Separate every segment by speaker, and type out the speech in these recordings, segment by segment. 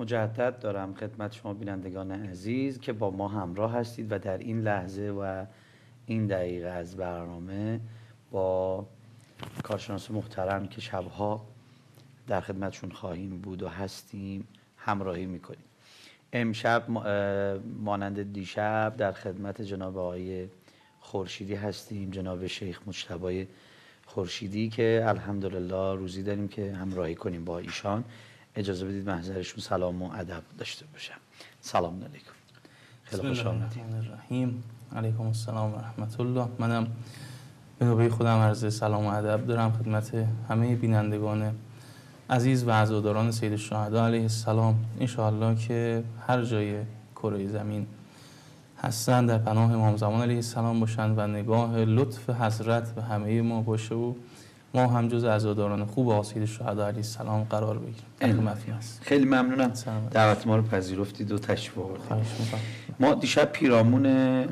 Speaker 1: مجدد دارم خدمت شما بینندگان عزیز که با ما همراه هستید و در این لحظه و این دقیقه از برنامه با کارشناس محترم که شبها در خدمتشون خواهیم بود و هستیم همراهی میکنیم. امشب مانند دیشب در خدمت جناب آقای خورشیدی هستیم، جناب شیخ مجتبی خورشیدی که الحمدلله روزی داریم که همراهی کنیم با ایشان. اجازه بدید محضرشون سلام و ادب داشته باشم. سلام علیکم. خیلی خوش آمدید.
Speaker 2: الرحیم. علیکم السلام و رحمت الله. منم به نوبه خودم عرض سلام و ادب دارم خدمت همه بینندگان عزیز و عزاداران سید الشهدا علیه السلام. انشاءالله که هر جای کره زمین هستن در پناه امام زمان علیه السلام باشند و نگاه لطف حضرت به همه ما باشه و ما هم جز عزاداران خوب آقا سید الشهدا علیه السلام قرار بگیریم.
Speaker 1: خیلی ممنونم دعوت ما رو پذیرفتید و تشریف آوردید. ما دیشب پیرامون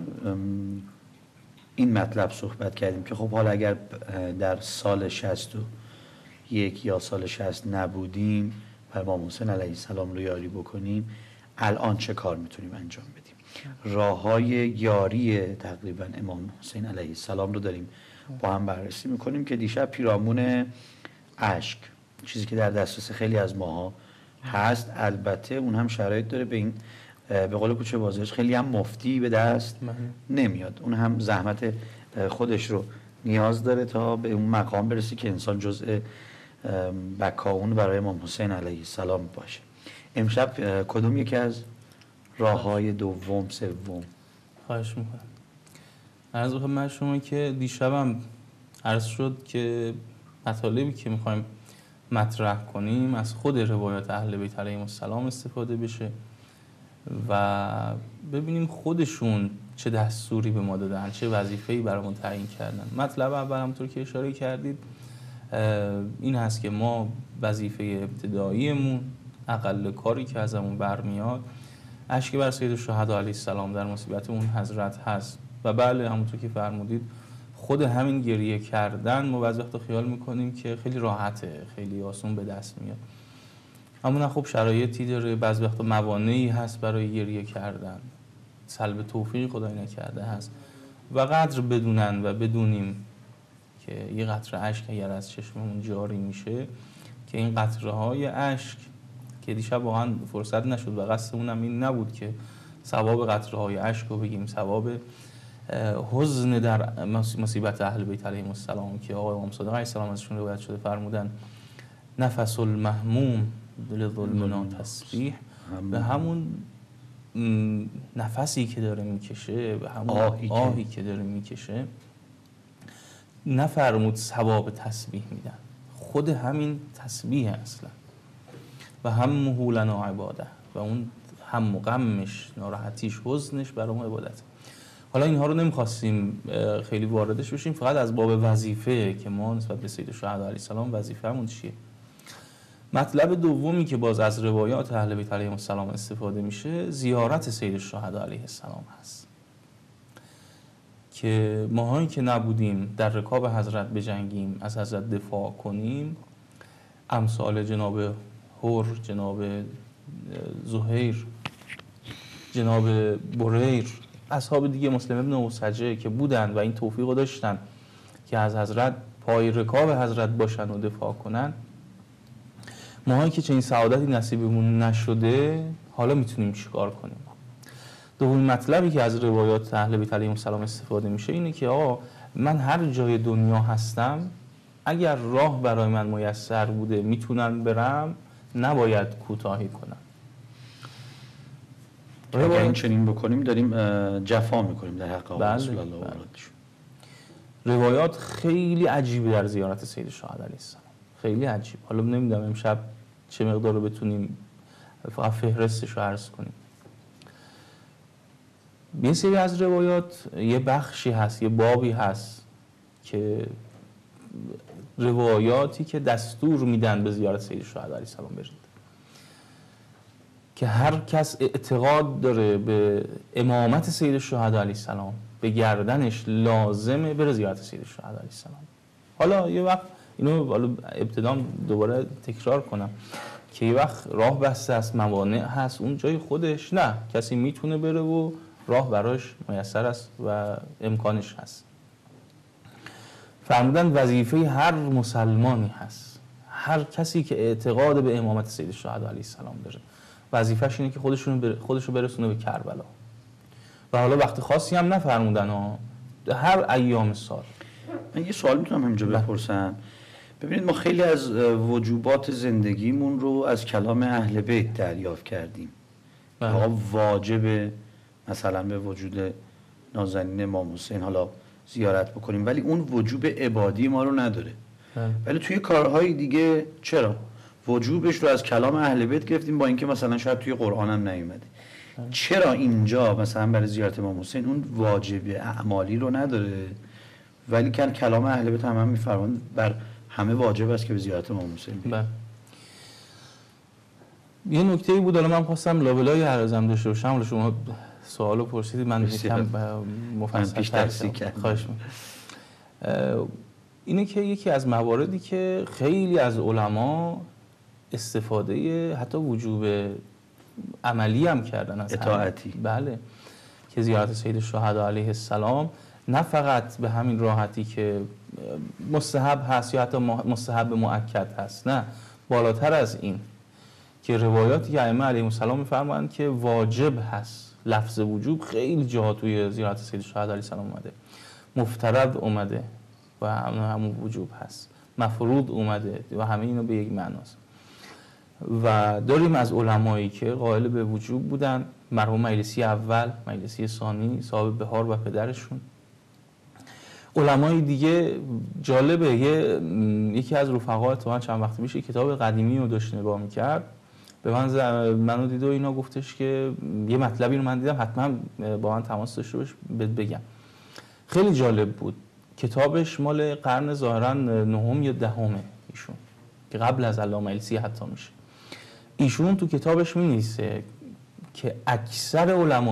Speaker 1: این مطلب صحبت کردیم که خب حالا اگر در سال 61 یا سال 60 نبودیم و امام حسین علیه السلام رو یاری بکنیم، الان چه کار میتونیم انجام بدیم؟ راه‌های یاری تقریبا امام حسین علیه السلام رو داریم با هم بررسی میکنیم که دیشب پیرامون اشک، چیزی که در دسترس خیلی از ماها هست، البته اون هم شرایط داره، به این به قول کوچه بازارش خیلی هم مفتی به دست نمیاد، اون هم زحمت خودش رو نیاز داره تا به اون مقام برسی که انسان جزء بکاون برای امام حسین علیه السلام باشه. امشب کدوم یکی از راه‌های دوم سوم؟
Speaker 2: خواهش میکنم. عرض خدمت شما که دیشبم عرض شد که مطالبی که میخوایم مطرح کنیم از خود روایات اهل بیت علیهم السلام استفاده بشه و ببینیم خودشون چه دستوری به ما دادن، چه وظیفه‌ای برامون تعیین کردن. مطلب اول همونطور که اشاره کردید این هست که ما وظیفه ابتداییمون، اقل کاری که ازمون برمیاد، اشک بر سید الشهدا علیه السلام در مصیبت اون حضرت هست. و بله همونطور که فرمودید خود همین گریه کردن ما بعضی وقتا خیال میکنیم که خیلی راحته، خیلی آسون به دست میاد، اما نه، خب شرایطی داره، بعضی وقتا موانعی هست برای گریه کردن، سلب توفیق خدای نکرده هست و قدر بدونن و بدونیم که یه قطره اشک اگر از چشممون جاری میشه که این قطره های اشک که دیشب واقعا فرصت نشد و قصدمون هم این نبود که ثواب قطره های اشک رو بگیم، ثواب حزن در مصیبت اهل بیت علیهم السلام که آقای امام صادق علیه السلام ازشون روایت شده فرمودن نفس المهموم لظلمنا تسبیح، به همون نفسی که داره میکشه، به همون آهی که داره میکشه نفرمود ثواب تسبیح میدن، خود همین تسبیح اصلا و هم لنا عباده و اون هم و غمش، ناراحتیش، حزنش برای اون عبادت. حالا اینها رو نمیخواستیم خیلی واردش بشیم، فقط از باب وظیفه که ما نسبت به سید الشهدا علیه السلام وظیفه همون چیه. مطلب دومی که باز از روایات اهل بیت علیهم السلام استفاده میشه زیارت سید الشهدا علیه السلام هست که ماهایی که نبودیم در رکاب حضرت بجنگیم، از حضرت دفاع کنیم، امثال جناب هور، جناب زهیر، جناب بریر، اصحاب دیگه، مسلم ابن اوسجه که بودن و این توفیق رو داشتن که از حضرت پای رکاب حضرت باشن و دفاع کنن، ماهایی که چنین سعادتی نصیبمون نشده حالا میتونیم چیکار کنیم؟ دومین مطلبی که از روایات اهل بیت علیهم السلام استفاده میشه اینه که آقا من هر جای دنیا هستم اگر راه برای من میسر بوده میتونم برم، نباید کوتاهی کنم.
Speaker 1: اگر این چنین بکنیم داریم جفا میکنیم در حق رسول الله.
Speaker 2: روایات خیلی عجیبی در زیارت سید الشهدا علیه السلام، خیلی عجیب. حالا نمیدونم امشب چه مقدار رو بتونیم فقط فهرستش رو عرض کنیم. یه سری از روایات یه بخشی هست، یه بابی هست که روایاتی که دستور میدن به زیارت سید الشهدا علیه السلام برید، که هر کس اعتقاد داره به امامت سید الشهدا علیه السلام به گردنش لازمه بره زیارت سید الشهدا علیه السلام. حالا یه وقت اینو ابتدا دوباره تکرار کنم، که یه وقت راه بسته است، موانع هست، اون جای خودش نه، کسی میتونه بره و راه براش میسر است و امکانش هست. فرمودن وظیفه هر مسلمانی هست، هر کسی که اعتقاد به امامت سید الشهدا علیه السلام داره، وظیفه‌ش اینه که خودشو برسونه به کربلا. و حالا وقت خاصی هم نفرمودن ها، هر ایام سال.
Speaker 1: من یه سوال میتونم همینجا بپرسم؟ ببینید ما خیلی از وجوبات زندگیمون رو از کلام اهل بیت دریافت کردیم. آقا واجب مثلا به وجود نازنین امام حسین حالا زیارت بکنیم، ولی اون وجوب عبادی ما رو نداره. ولی توی کارهای دیگه چرا وجوبش رو از کلام اهل بیت گرفتیم، با اینکه مثلا شاید توی قرآن هم نیومده؟ چرا اینجا مثلا برای زیارت امام حسین اون واجب اعمالی رو نداره، ولی کلام اهل بیت هم میفرمان بر همه واجب است که به زیارت امام حسین بریم؟
Speaker 2: یه نکته‌ای بود حالا من خواستم لابلای عرضم داشته باشم، حالا شما سوالو پرسیدید من یکم مفصل‌تر خواهش می‌کنم. اینه که یکی از مواردی که خیلی از علما استفاده حتی وجوب عملی هم کردن از
Speaker 1: اطاعتی،
Speaker 2: بله، که زیارت سید الشهدا علیه السلام نه فقط به همین راحتی که مستحب هست یا حتی مستحب مؤکد هست، نه، بالاتر از این که روایاتی که ائمه علیهم السلام می‌فرمایند که واجب هست. لفظ وجوب خیلی جاها توی زیارت سید الشهدا علیه السلام اومده، مفترض اومده و همون وجوب هست، مفروض اومده و همه اینا به یک معناست. و داریم از علمایی که قائل به وجوب بودن، مرحوم مجلسی اول، مجلسی ثانی، صاحب بهار و پدرشون. علمای دیگه جالبه، یکی از رفقا اتفاقا چند وقت پیش کتاب قدیمی رو داشت نگاه می‌کرد، به منو دید و اینا، گفتش که یه مطلبی رو من دیدم حتما با من تماس داشته باش بگم. خیلی جالب بود. کتابش مال قرن ظاهراً نهم یا دهمه ایشون، که قبل از علامه مجلسی حتی میشه. ایشون تو کتابش می‌نویسه که اکثر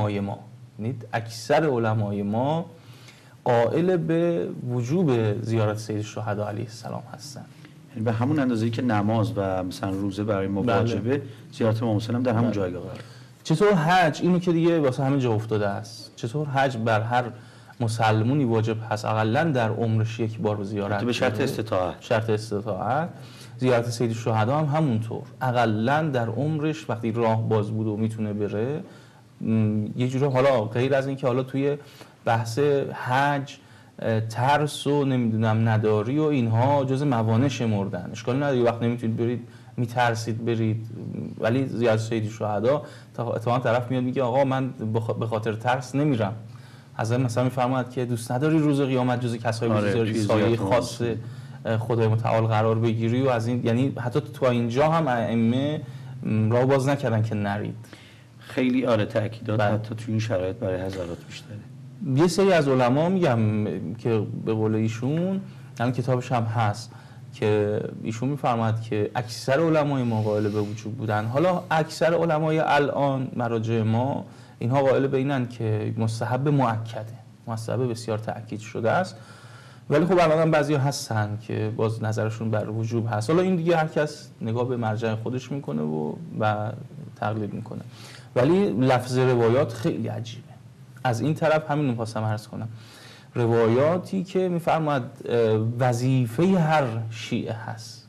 Speaker 2: علمای ما قائل به وجوب زیارت سید الشهدا علیه السلام هستن.
Speaker 1: یعنی به همون اندازه‌ای که نماز و مثلا روزه برای ما واجبه، زیارت امام حسین هم در همون جایگاه قرار.
Speaker 2: چطور حج، اینو که دیگه واسه همه جا افتاده است، چطور حج بر هر مسلمونی واجب هست اقلاً در عمرش یک بار زیارت،
Speaker 1: به شرط
Speaker 2: استطاعت. زیارت سید الشهدا هم همونطور، اقلاً در عمرش وقتی راه باز بود و میتونه بره، یه جوری حالا غیر از این که حالا توی بحث حج ترس و نمیدونم نداری و اینها جز موانع شمردن، اشکالی نداره، وقت نمیتونید برید میترسید برید، ولی زیارت سید الشهدا اتفاقا طرف میاد میگه آقا من به خاطر ترس نمیرم. حضرت مثلا میفرماید که دوست نداری روز قیامت جز کسایی بذاری سایه خاص خدای متعال قرار بگیری و از این، یعنی حتی تو اینجا هم ائمه راه باز نکردن که نرید.
Speaker 1: خیلی تاکیدات حتی تو این شرایط برای حضرات بیشتره.
Speaker 2: یه سری از علما میگم که به قول ایشون، همین کتابش هم هست که ایشون میفرماید که اکثر علمای ما قائل به وجوب بودن. حالا اکثر علمای الان مراجع ما اینها قائل به اینن که مستحب مؤکده، مستحب بسیار تاکید شده است، ولی خب الان بعضیا هستن که باز نظرشون بر وجوب هست. حالا این دیگه هر کس نگاه به مرجع خودش میکنه و تقلید میکنه، ولی لفظ روایات خیلی عجیبه. از این طرف همین رو خواستم عرض کنم، روایاتی که میفرماید وظیفه هر شیعه هست،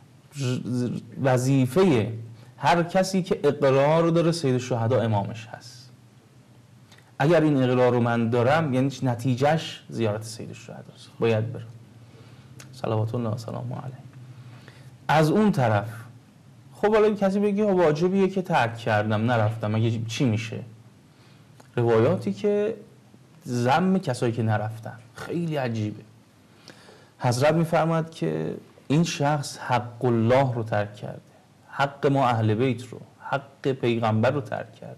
Speaker 2: وظیفه هر کسی که اقرار داره سید الشهدا امامش هست، اگر این اقرار رو من دارم یعنی نتیجهش زیارت سید الشهدا است، باید برم. صلوات الله و سلام علیه. از اون طرف خب حالا کسی بگه واجبیه که ترک کردم نرفتم، مگه چی میشه؟ روایاتی که ذم کسایی که نرفتن خیلی عجیبه. حضرت میفرماد که این شخص حق الله رو ترک کرده، حق ما اهل بیت رو، حق پیغمبر رو ترک کرده.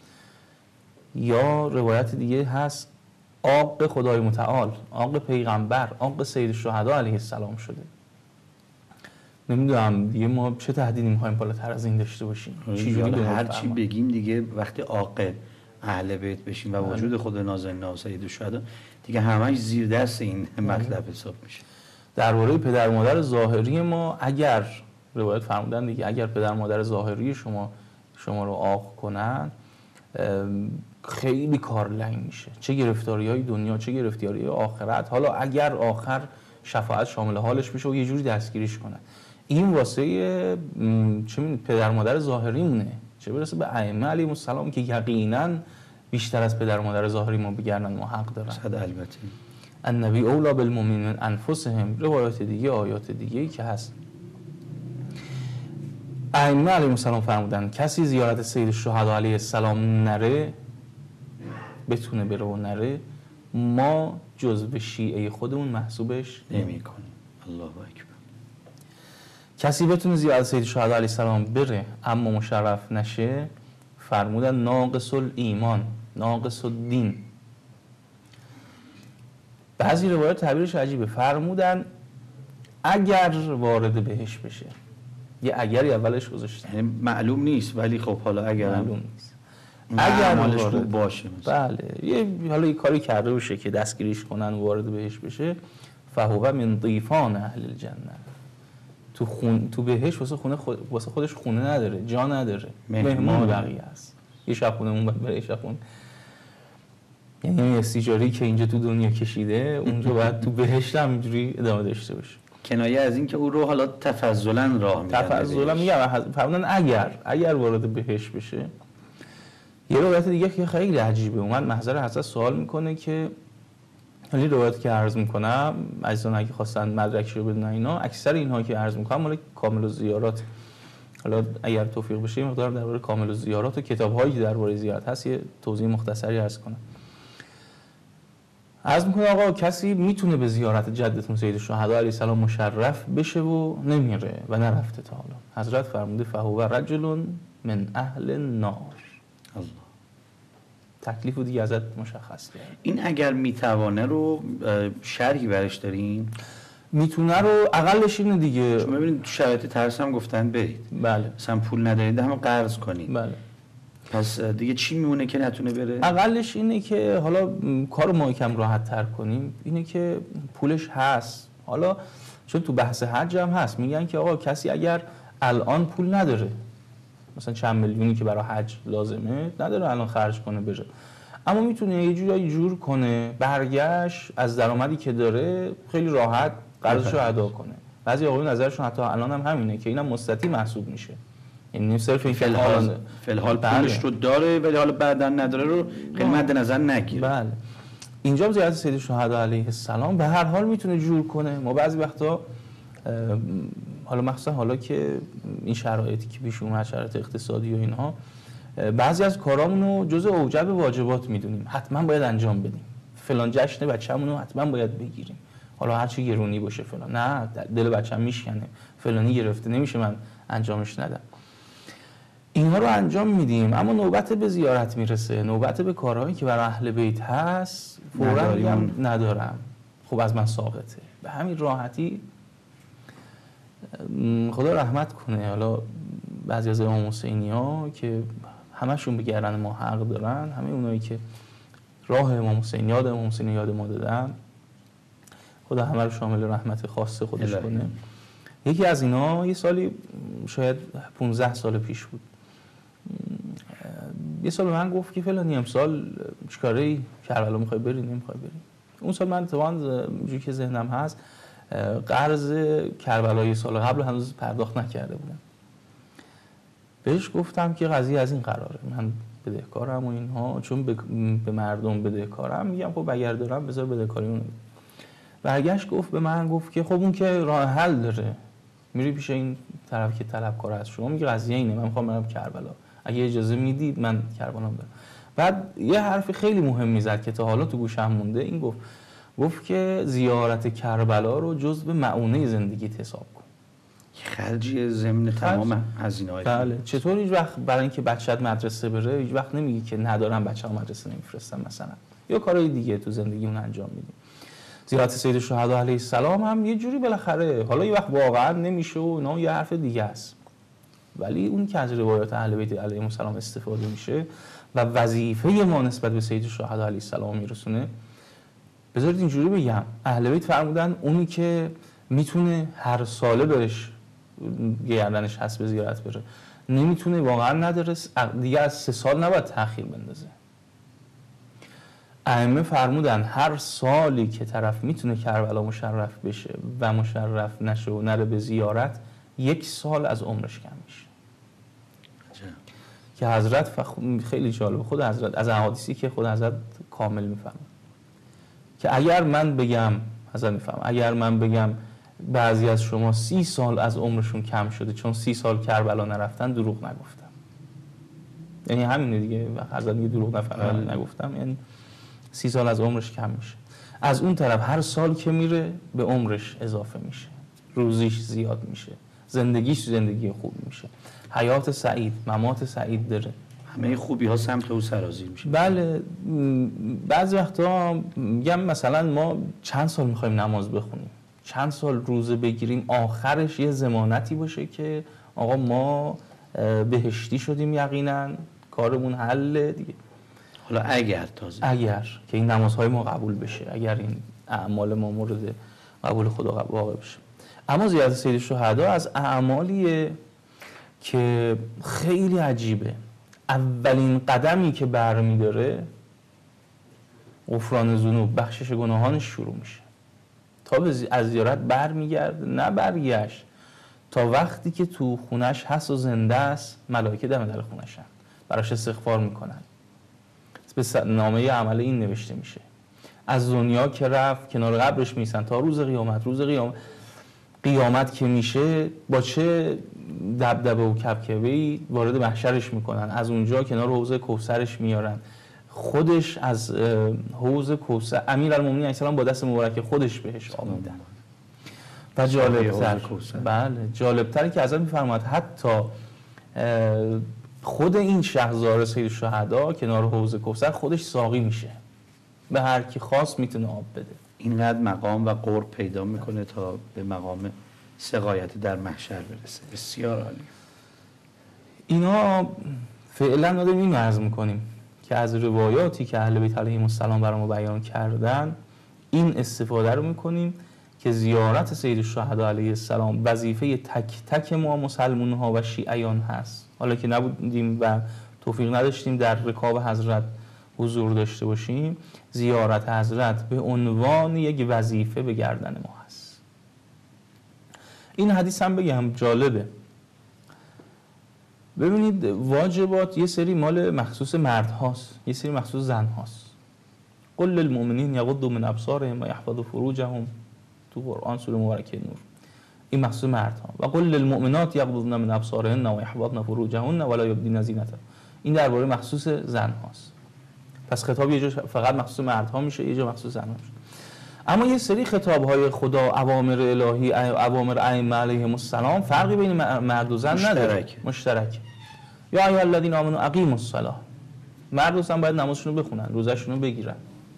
Speaker 2: یا روایت دیگه هست عاق خدای متعال، عاق پیغمبر، عاق سید الشهدا علیه السلام شده. نمیدونم دیگه ما چه تهدیدی می‌خوایم بالاتر از این داشته باشیم؟
Speaker 1: چجوری هر چی بگیم دیگه وقتی عاق اهل بیت بشیم و وجود خود نازنین سید الشهدا دیگه همش زیر دست این مطلب حساب میشه.
Speaker 2: درباره پدر مادر ظاهری ما اگر روایت فرمودن دیگه اگر پدر مادر ظاهری شما رو عاق کنن خیلی کار لنگ میشه، چه گرفتاری‌های دنیا چه گرفتاری‌های آخرت. حالا اگر آخر شفاعت شامل حالش بشه و یه جوری دستگیریش کنن، این واسه چه پدر مادر ظاهری مونه، چه برسه به ائمه علیهم السلام که یقینا بیشتر از پدر مادر ظاهری ما بگردن ما حق دارن.
Speaker 1: صد البته
Speaker 2: النبی اولی بالمؤمنین من انفسهم، روایات دیگه آیات دیگه که هست. ائمه علیهم السلام فرمودن کسی زیارت سید الشهدا علیه السلام نره، بتونه بره و نره، ما جزو شیعه خودمون محسوبش
Speaker 1: نمی‌کنیم. الله اکبر.
Speaker 2: کسی بتونه زیارت سید الشهدا علیه السلام بره اما مشرف نشه، فرمودن ناقص الایمان، ناقص الدین. بعضی روایات تعبیرش عجیبه، فرمودن اگر وارد بهش بشه، یه اگری اولش گذاشتن،
Speaker 1: یعنی معلوم نیست ولی خب حالا اگر
Speaker 2: معلوم نیست،
Speaker 1: اگر مالش خوب باشه مثلا.
Speaker 2: بله حالا یه کاری کرده باشه که دستگیریش کنن و وارد بهش بشه، فهو من ضیفان اهل الجنه. تو بهش واسه خودش خونه نداره، جا نداره، مهمان بقیه است. یه شب خونه اون بره، یه شب خونه، یعنی استیجاری که اینجا تو دنیا کشیده اونجا باید تو بهشت هم اینجوری ادامه داشته باشه.
Speaker 1: کنایه از این که او رو حالا تفضلا راه میدن.
Speaker 2: تفضلا میگم فرمودن اگر وارد بهشت بشه. یه روایت دیگه که خیلی عجیبه، اومد محضر حضرت سوال میکنه که حالا روایتی که عرض میکنم عزیزان اگه خواستن مدرکش رو بدونن، اینا اکثر اینها که عرض میکنم مال کامل الزیارات. حالا اگر توفیق بشه یه مقدار درباره کامل الزیارات و کتاب‌هایی که درباره زیارت هست یه توضیح مختصری عرض کنم. عرض میکنه آقا کسی میتونه به زیارت جدتون سید الشهدا علیه السلام مشرف بشه و نمیره و نرفته تا حالا. حضرت فرموده فهو رجل من اهل النار.
Speaker 1: الله.
Speaker 2: تکلیف دیگه ازت مشخص کرد.
Speaker 1: این اگر میتوانه رو شرحی برش دارین؟
Speaker 2: میتونه رو اقلش اینه دیگه.
Speaker 1: شما ببینید تو شرایط ترس هم گفتن برید.
Speaker 2: بله.
Speaker 1: مثلا پول ندارید همه قرض کنید.
Speaker 2: بله.
Speaker 1: پس دیگه چی میمونه که نتونه بره؟
Speaker 2: اقلش اینه که حالا کار ما یکم راحت تر کنیم، اینه که پولش هست. حالا چون تو بحث حج هم هست، میگن که آقا کسی اگر الان پول نداره، مثلا چند میلیونی که برای حج لازمه نداره الان خرج کنه بره، اما میتونه یه جوری جور کنه برگشت از درآمدی که داره خیلی راحت قرضشو ادا کنه. بعضی آقایون نظرشون حتی الان هم همینه که اینم مستطیع محسوب میشه، یعنی صرف این
Speaker 1: فلحال پولش رو داره ولی حالا بعدا نداره رو خیلی مد نظر نگیره.
Speaker 2: بله. اینجا زیارت سید الشهدا علیه السلام به هر حال میتونه جور کنه. ما بعضی وقتا حالا مخصوصا حالا که این شرایطی که پیش اومد، شرایط اقتصادی و اینها، بعضی از کارامون رو جزء اوجب واجبات میدونیم، حتما باید انجام بدیم. فلان جشن بچه‌مون رو حتما باید بگیریم، حالا هر چی گرونی باشه فلان، نه دل بچه‌م میشکنه، فلانی گرفته نمیشه من انجامش ندم. اینها رو انجام میدیم، اما نوبت به زیارت میرسه، نوبت به کارهایی که برای اهل بیت هست فوراً میگم ندارم، خب از من ساقطه. به همین راحتی خدا رحمت کنه. حالا بعضی از امام حسینی‌ها که همشون به گردن ما حق دارن، همه اونایی که راه امام حسین یاد ما دادن، خدا همه رو شامل رحمت خاص خودش کنه. یکی از اینا یه سالی شاید 15 سال پیش بود، یه سال به من گفت که فلانی امسال چیکاره کربلا میخوای بری نمیخوای بری. اون سال من طبعا جوری که ذهنم هست قرض کربلا سال قبل هنوز پرداخت نکرده بودم. بهش گفتم که قضیه از این قراره، من بدهکارم و اینها، چون به مردم بدهکارم، میگم خب اگر دارم بذار بدهکاریمو. برگشت گفت به من، گفت که خب اون که راه حل داره، میری پیش این طرف که طلبکار از شما، میگه قضیه اینه من میخوام برم کربلا، اگه اجازه میدید من کربلا برم. بعد یه حرف خیلی مهمی زد که تا حالا تو گوشم مونده، این گفت که زیارت کربلا رو جزء معونه زندگیت حساب کن.
Speaker 1: خرجی ضمن تمام هزینه‌های.
Speaker 2: بله. چطور هیچ وقت برای اینکه بچه‌ت مدرسه بره هیچ وقت نمیگی که ندارم بچه‌ام مدرسه نمیفرستم مثلا، یا کارهای دیگه تو زندگیمون انجام میدیم. زیارت سید الشهدا علیه السلام هم یه جوری بالاخره، حالا یه وقت واقعا نمیشه و اینا یه حرف دیگه است، ولی اون که از روایات اهل بیت علیهم السلام استفاده میشه و وظیفه ما نسبت به سید الشهدا علیه السلام میرسونه. بذارید اینجوری بگم، اهل بیت فرمودن اونی که میتونه هر ساله بهش گردنش هست به زیارت بره، نمیتونه، واقعا نداره، دیگه از 3 سال نباید تأخیر بندازه. ائمه فرمودن هر سالی که طرف میتونه کربلا مشرف بشه و مشرف نشه و نره به زیارت، 1 سال از عمرش کم میشه. که حضرت خیلی جالبه، خود حضرت از احادیثی که خود حضرت کامل میفهمه که اگر من بگم، حضرت میفهمه، اگر من بگم بعضی از شما 30 سال از عمرشون کم شده چون 30 سال کربلا نرفتن، دروغ نگفتم. یعنی همینه دیگه، حضرت میگه دروغ نگفتم، یعنی 30 سال از عمرش کم میشه. از اون طرف هر سال که میره به عمرش اضافه میشه، روزیش زیاد میشه، زندگیش زندگی خوب میشه، حیات سعید، ممات سعید داره،
Speaker 1: همه خوبی ها سمت او سرازیر میشه.
Speaker 2: بله. بعضی وقتا میگم مثلا ما چند سال میخوایم نماز بخونیم، چند سال روزه بگیریم، آخرش یه ضمانتی باشه که آقا ما بهشتی شدیم، یقینا کارمون حله دیگه.
Speaker 1: حالا اگر
Speaker 2: که این نمازهای ما قبول بشه، اگر این اعمال ما مورد قبول خدا واقع بشه. اما زیارت سید الشهدا از اعمالیه که خیلی عجیبه. اولین قدمی که برمی‌داره غفران ذنوب، بخشش گناهانش شروع میشه. تا از زیارت برمیگرده، نه برگشت، تا وقتی که تو خونش هست و زنده است، ملائکه دم در خونش هست، براش استغفار میکنن. به نامه عمل این نوشته میشه. از دنیا که رفت کنار قبرش میسن تا روز قیامت که میشه با چه دبدبه و کبکبه‌ای وارد محشرش میکنن، از اونجا کنار حوض کوثرش میارن، خودش از حوض کوثر امیرالمومنین علیه السلام با دست مبارک خودش بهش آب میدن. و جالبتر که ازت میفرماد حتی خود این شهرزاد سید الشهدا کنار حوض کوثر خودش ساقی میشه، به هر کی خواست میتونه آب بده.
Speaker 1: اینقدر مقام و قرب پیدا میکنه تا به مقام سقایت در محشر برسه. بسیار عالی.
Speaker 2: اینا فعلا ما داریم این عرض میکنیم که از روایاتی که اهل بیت علیهم السلام برامون بیان کردن این استفاده رو میکنیم که زیارت سید الشهدا علیه السلام وظیفه تک تک ما مسلمون ها و شیعیان هست. حالا که نبودیم و توفیق نداشتیم در رکاب حضرت حضور داشته باشیم، زیارت حضرت به عنوان یک وظیفه به گردن ما هست. این حدیث هم بگم جالبه. ببینید واجبات یه سری مال مخصوص مرد هاست، یه سری مخصوص زن هاست. قل للمؤمنین یغضوا من ابصارهم و یحفظوا فروجهم، تو قرآن سوره مبارکه نور. این مخصوص مرد ها. و قل للمؤمنات یغضضن من ابصارهن و یحفظن فروجهن ولا یبدین زینتهن. این درباره مخصوص زن هاست. پس خطاب یه جا فقط مخصوص مردها میشه، یه جا مخصوص زنها میشه. اما یه سری خطاب‌های خدا، اوامر الهی، اوامر ائمه علیهم السلام فرقی بین مرد و زن نداره، مشترک. یا ایها الذین آمنوا اقیموا الصلاة. مرد و زن باید نمازشون رو بخونن، روزه‌شون رو بگیرن.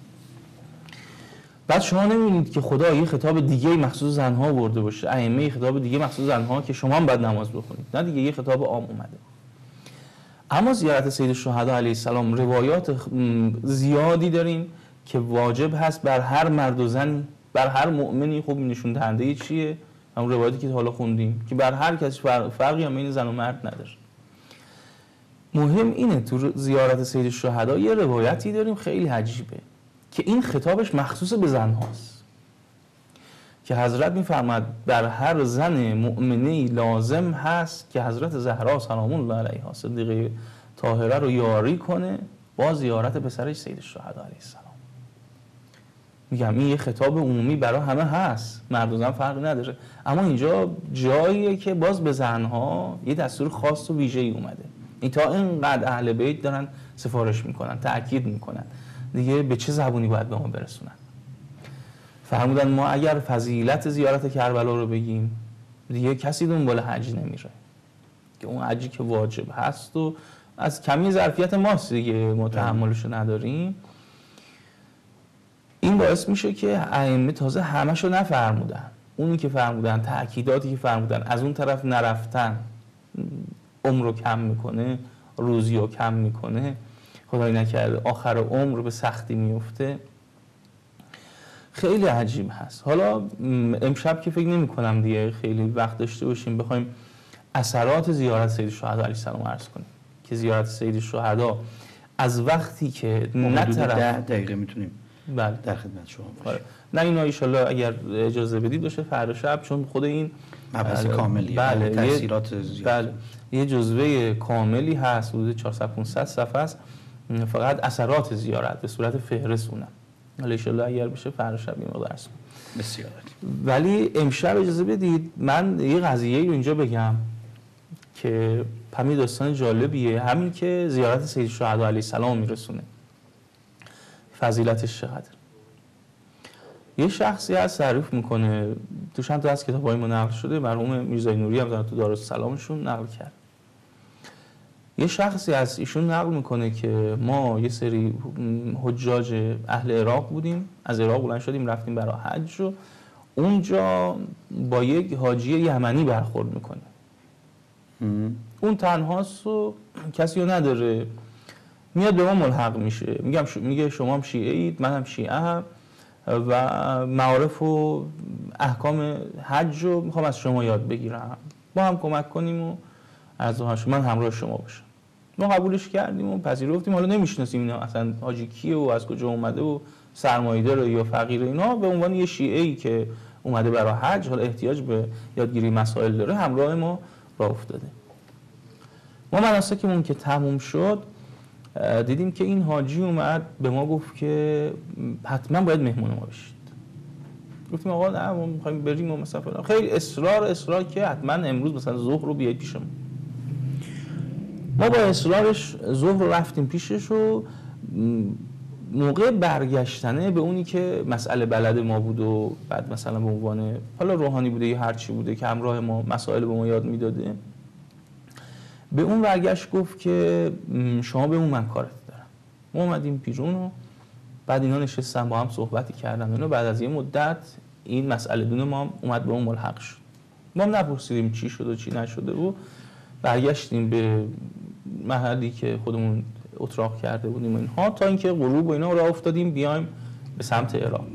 Speaker 2: بعد شما نمی‌بینید که خدا یه خطاب دیگه مخصوص زنها آورده باشه، ائمه خطاب دیگه مخصوص زنها که شما هم باید نماز بخونید. نه دیگه، یه خطاب عام اومده. اما زیارت سید الشهدا علیه السلام روایات زیادی داریم که واجب هست بر هر مرد و زن، بر هر مؤمنی. خب نشون دهنده چیه؟ همون روایتی که حالا خوندیم که بر هر کسی فرقی هم بین زن و مرد نداره. مهم اینه تو زیارت سید الشهدا یه روایتی داریم خیلی عجیبه که این خطابش مخصوص به زن هاست، که حضرت میفرماد بر هر زن مؤمنی لازم هست که حضرت زهرا سلام الله علیها صدیقه طاهره رو یاری کنه با زیارت پسرش سید الشهدا علیه السلام. میگم این یه خطاب عمومی برای همه هست، مرد و زن فرقی نداره، اما اینجا جاییه که باز به زنها یه دستور خاص و ویژه‌ای اومده. این تا اینقدر اهل بیت دارن سفارش میکنن، تأکید میکنن دیگه به چه زبونی باید به ما برسونن. فرمودن ما اگر فضیلت زیارت کربلا رو بگیم دیگه کسی دنبال حج نمیره، که اون حجی که واجب هست و از کمی ظرفیت ماست دیگه، ما تحملشو نداریم. این باعث میشه که ائمه تازه همشو نفرمودن، اونی که فرمودن، تأکیداتی که فرمودن، از اون طرف نرفتن عمر رو کم میکنه، روزی رو کم میکنه، خدای نکرده آخر عمر به سختی میفته. خیلی عجیب هست. حالا امشب که فکر نمی کنم دیگه خیلی وقت داشته باشیم بخوایم اثرات زیارت سید الشهدا علیه السلام عرض کنیم که زیارت سید الشهدا از وقتی که نه طرف
Speaker 1: 10 دقیقه میتونیم
Speaker 2: بله
Speaker 1: در خدمت شما باشیم.
Speaker 2: نه اینا ان شاءالله اگر اجازه بدید باشه فردا شب، چون خود این
Speaker 1: مبحث کاملیه.
Speaker 2: بله
Speaker 1: تاثیرات زیاد.
Speaker 2: بله یه جزوه کاملی هست حدود 400 500 صفحه است، فقط اثرات زیارت به صورت فهرست اونم. حالا ان شاءالله اگر بشه فردا شب این رو درس کنیم.
Speaker 1: بسیار.
Speaker 2: ولی امشب اجازه بدید من یه قضیه رو اینجا بگم که همین داستان جالبیه، همین که زیارت سید الشهدا علیه السلام میرسونه فضیلتش چقدر. یه شخصی هست تعریف میکنه تو چند تا از کتاب‌های ما نقل شده، مرحوم میرزای نوری هم تو دارالسلامشون نقل کرد. یه شخصی از ایشون نقل میکنه که ما یه سری حجاج اهل عراق بودیم، از عراق بلند شدیم رفتیم برای حج و اونجا با یک حاجی یمنی برخورد میکنه. اون تنهاست و کسی رو نداره، میاد به ما ملحق میشه، میگه شما هم شیعه اید، من هم شیعه هم و معارف و احکام حج رو میخوام از شما یاد بگیرم، با هم کمک کنیم و از من همراه شما باشم. ما قبولش کردیم و پذیرفتیم. حالا نمیشناسیم اینا اصلا حاجی کیه و از کجا اومده و سرمایه‌دار یا فقیر، اینا به عنوان یه شیعه‌ای که اومده برای حج، حالا احتیاج به یادگیری مسائل داره، همراه ما راه افتاده. ما مناسکمون که تموم شد دیدیم که این حاجی اومد به ما گفت که حتما باید مهمون ما بشید. گفتیم آقا نه ما می‌خوایم بریم و مثلا فلان. خیلی اصرار که حتما امروز مثلا ظهر رو بیاید پیشمون. ما با اصرارش ظهر رو رفتیم پیشش و موقع برگشتنه به اونی که مسئله بلد ما بود و بعد مثلا به عنوان حالا روحانی بوده یا هر چی بوده که همراه ما مسائل به ما یاد میداده، به اون برگشت گفت که شما به اون من کارت دارم. ما اومدیم بیرون و بعد اینا نشستن با هم صحبتی کردن. اینا بعد از یه مدت این مسئله دونه ما اومد به اون ملحق شد. ما هم نپرسیدیم چی شد و چی نشده و برگشتیم به محلی که خودمون اتراق کرده بودیم اینها، تا اینکه غروب و اینا راه افتادیم بیایم به سمت عراق.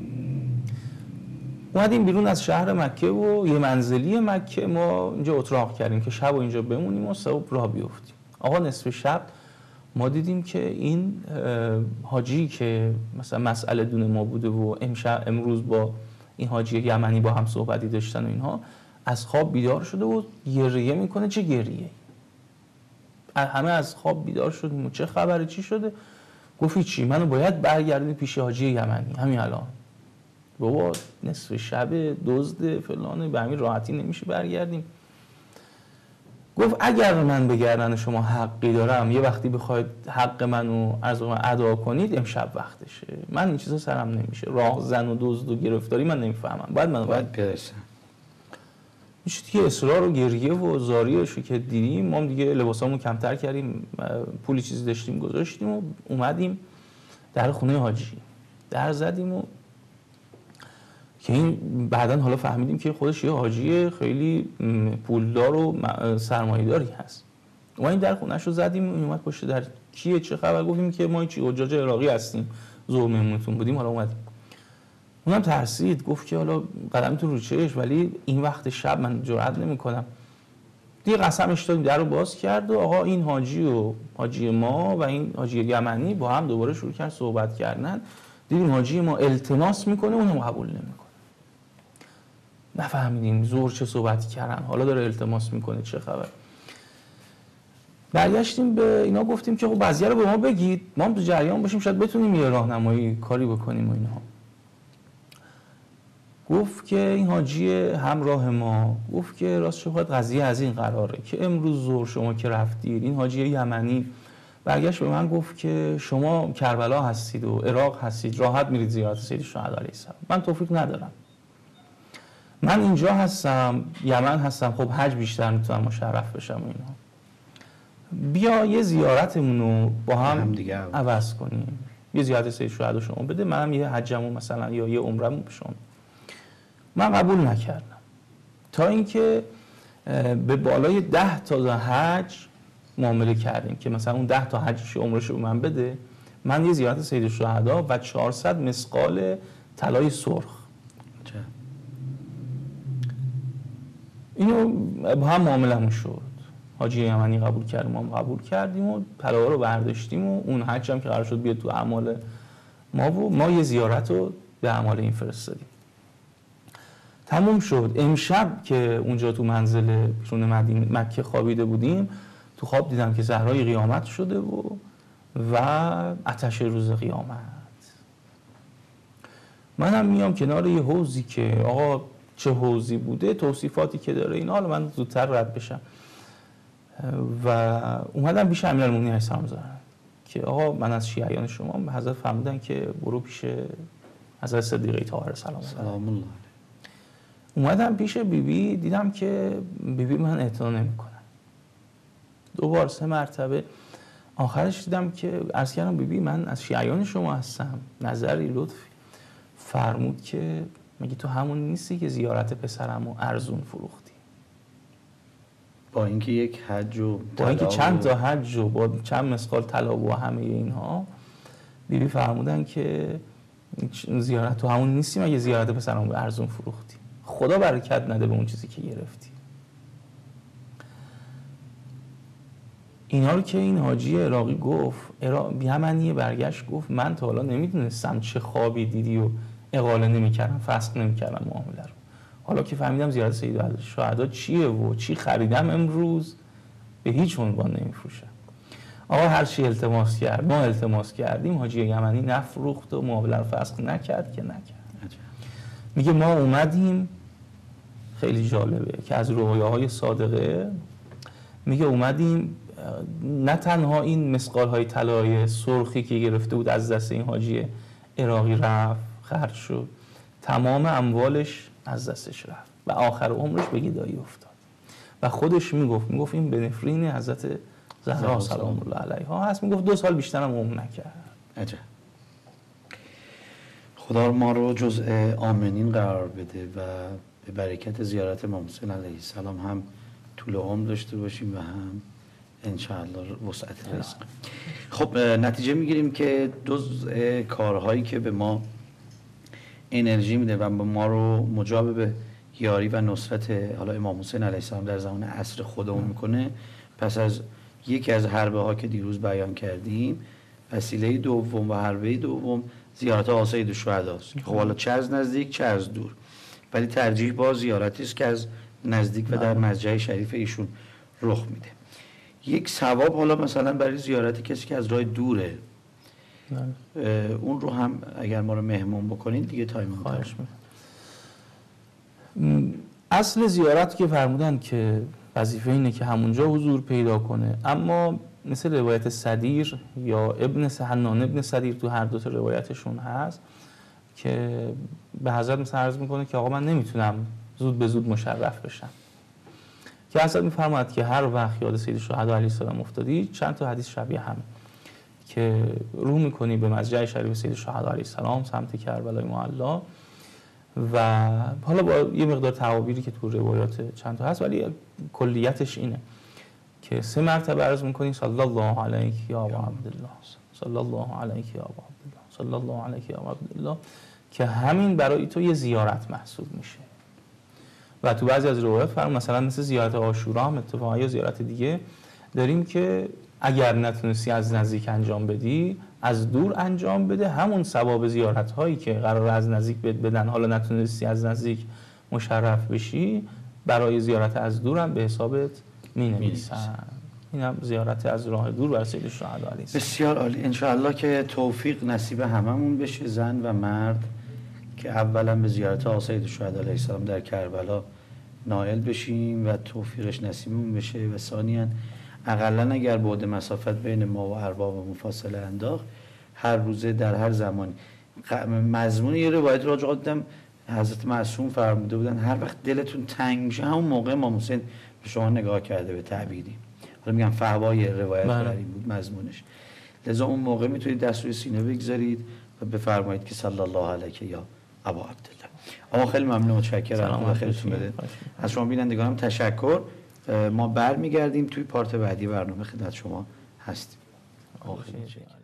Speaker 2: اومدیم بیرون از شهر مکه و یه منزلی مکه ما اینجا اتراق کردیم که شب و اینجا بمونیم و صبح راه بیفتیم. آقا نصف شب ما دیدیم که این حاجی که مثلا مسئله دونه ما بوده و امروز با این حاجی یمنی با هم صحبتی داشتن و اینها، از خواب بیدار شده و گریه میکنه. چه گریه؟ همه از خواب بیدار شدیم. چه خبره؟ چی شده؟ گفت چی؟ منو باید برگردونی پیش حاجی یمنی همین الان. بابا نصف شب دزد فلانه، به همین راحتی نمیشه برگردیم. گفت اگر من به گردن شما حقی دارم، یه وقتی بخواید حق منو از من ادا کنید، امشب وقتشه. من این چیزا سرم نمیشه، راهزن و دزد و گرفتاری من نمیفهمم، باید
Speaker 1: برسم.
Speaker 2: میشه دیگه اصرار و گریه و زاریشو که دیدیم، ما هم دیگه لباسامون کمتر کردیم، پولی چیزی داشتیم گذاشتیم و اومدیم در خونه حاجی در زدیم و که این بعداً حالا فهمیدیم که خودش یه حاجی خیلی پولدار و سرمایه‌داری هست. ما این در خونه‌ش رو زدیم و اومد پشت در کیه چه خبر؟ گفتیم که ما چی حجاج عراقی هستیم، ظهر مهمونتون بودیم، حالا اومدیم. اونم ترسید، گفت که حالا قدمتون رو چش، ولی این وقت شب من جرئت نمی‌کنم. دیگه قسمش دادیم، در رو باز کرد و آقا این حاجی ما و این حاجی یمنی با هم دوباره شروع کردن صحبت کردن. دیدیم حاجی ما التماس میکنه، اونم قبول نمیکنه. نفهمیدیم ظهر چه صحبتی کردن، حالا داره التماس میکنه، چه خبر. برگشتیم به اینا گفتیم که خب قضیه رو به ما بگید، ما هم تو جریان باشیم، شاید بتونیم یه راهنمایی کاری بکنیم و اینها. گفت که این حاجی همراه ما گفت که راست شد قضیه از این قراره که امروز ظهر شما که رفتید، این حاجی یمنی برگشت به من گفت که شما کربلا هستید و عراق هستید، راحت میرید زیارت سید الشهدا علیه السلام. من توفیق ندارم، من اینجا هستم، یمن هستم، خب حج بیشتر میتونم مشرف بشم و اینا. بیا یه زیارتمون رو با هم عوض کنیم، یه زیارت سید الشهدا شما بده، منم یه حجمو مثلا یا یه عمره‌مو به شما. من قبول نکردم تا اینکه به بالای 10 تا حج معامله کردیم که مثلا اون 10 تا حجش عمرشو به من بده، من یه زیارت سید الشهدا و 400 مثقال طلای سرخ.
Speaker 1: چه؟
Speaker 2: اینو با هم معاملمون شد. حاجی یمنی قبول کرد، ما هم قبول کردیم و طلا رو برداشتیم و اون حج هم که قرار شد بیاد تو اعمال ما و ما یه زیارت رو به اعمال این فرستادیم. تموم شد. امشب که اونجا تو منزل پیرون مکه خوابیده بودیم، تو خواب دیدم که زهرای قیامت شده و آتش روز قیامت. منم میام کنار یه حوضی که آقا چه حوضی بوده، توصیفاتی که داره اینا، حالا من زودتر رد بشم و اومدم پیش امیرالمومنین علیه السلام زدن که آقا من از شیعیان شما، به حضرت فرمودن که برو پیش حضرت صدیقه طاهره سلام الله علیه. اومدم پیش بیبی، دیدم که بیبی من اعتنا نمیکنه. 2 3 مرتبه آخرش دیدم که عرض کردم بیبی من از شیعیان شما هستم، نظری لطفی. فرمود که مگه تو همون نیستی که زیارت پسرمو ارزون فروختی؟
Speaker 1: با اینکه یک حج و
Speaker 2: با اینکه چند تا حج و با چند مثقال طلا و همه اینها، بیبی فرمودن که زیارت تو همون نیستی مگه زیارت پسرمو ارزون فروختی؟ خدا برکت نده به اون چیزی که گرفتی. اینا رو که این حاجی عراقی گفت، یمنی برگشت گفت من تا حالا نمیدونستم چه خوابی دیدی و اقاله نمیکردم، فسخ نمیکردم معامله رو. حالا که فهمیدم زیارت سیدالشهدا چیه و چی خریدم امروز، به هیچ عنوان نمیفروشه. آقا هر چی التماس کرد، ما التماس کردیم، حاجی یمنی نفروخت و معامله رو فسخ نکرد که نکرد. میگه ما اومدیم، خیلی جالبه که از رویاهای صادقه میگه اومدیم نه تنها این مسقال‌های طلای سرخی که گرفته بود از دست این حاجی عراقی رفت خرج شد، تمام اموالش از دستش رفت و آخر عمرش به گدایی افتاد و خودش میگفت این به نفرین حضرت زهرا سلام الله علیها هست. میگفت 2 سال بیشتر هم عمر نکرد.
Speaker 1: عجب. خدا ما رو جزء آمنین قرار بده و به برکت زیارت امام حسین علیه السلام هم طول عمر داشته باشیم و هم انشاءالله وسعت رزق. خب نتیجه میگیریم که 2 کارهایی که به ما انرژی میده و ما رو مجاب به یاری و نصرت حالا امام حسین علیه السلام در زمان عصر خودمون میکنه. پس از یکی از حربه ها که دیروز بیان کردیم، وسیله دوم و حربه دوم زیارت آسید الشهدا است. خب حالا چه از نزدیک چه از دور، ولی ترجیح با زیارتی است که از نزدیک و در مسجد شریف ایشون رخ میده. یک ثواب حالا مثلا برای زیارت کسی که از راه دوره، اون رو هم اگر ما رو مهمون بکنید دیگه تایم
Speaker 2: خواهش می‌کنم. اصل زیارت که فرمودن که وظیفه اینه که همونجا حضور پیدا کنه، اما مثل روایت صدیر یا حنان ابن صدیر تو هر 2 تا روایتشون هست که به حضرت مثلا عرض میکنه که آقا من نمیتونم زود به زود مشرف بشم، که حضرت میفرماید که هر وقت یاد سید الشهدا علیه السلام افتادی، چند تا حدیث شبیه هم که رو میکنی به مسجد شریف سید الشهدا علیه السلام سمت کربلای معلی و حالا با یه مقدار تعابیری که تو روایات چند تا هست، ولی کلیتش اینه که 3 مرتبه عرض میکنی صلی الله علیک یا ابا عبدالله، صلی الله علیک یا ابا عبدالله، صلی الله علیک یا ابا عبدالله، که همین برای تو یه زیارت محسوب میشه. و تو بعضی از روایات فرمود مثلا مثل زیارت عاشورا هم اتفاقا یا زیارت دیگه داریم که اگر نتونستی از نزدیک انجام بدی، از دور انجام بده، همون ثواب زیارت هایی که قرار از نزدیک بدن حالا نتونستی از نزدیک مشرف بشی، برای زیارت از دور هم به حسابت می‌نویسن. اینم زیارت از راه دور بر سید الشهدا علیه السلام.
Speaker 1: بسیار عالی. انشاءالله که توفیق نصیب هممون بشه، زن و مرد، که اولا به زیارت آقا سید الشهدا علیه السلام در کربلا نائل بشیم و توفیقش نصیبمون بشه، و ثانیاً اقلا اگر بعد مسافت بین ما و اربابمون فاصله انداخت، هر روزه در هر زمانی. مضمون یه روایت راجع دیدم حضرت معصوم فرموده بودن هر وقت دلتون تنگ میشه همون موقع امام حسین به شما نگاه کرده به تعبیری. حالا میگم فحوای روایت بر این بود مضمونش. لذا اون موقع میتونید دست روی سینه بگذارید و بفرمایید که صلی الله علیک یا ابا عبدالله. آقا خیلی ممنون، متشکرم. خدا خیرتون بده. از شما بینندگانم تشکر. ما برمیگردیم توی پارت بعدی برنامه خدمت شما هستیم.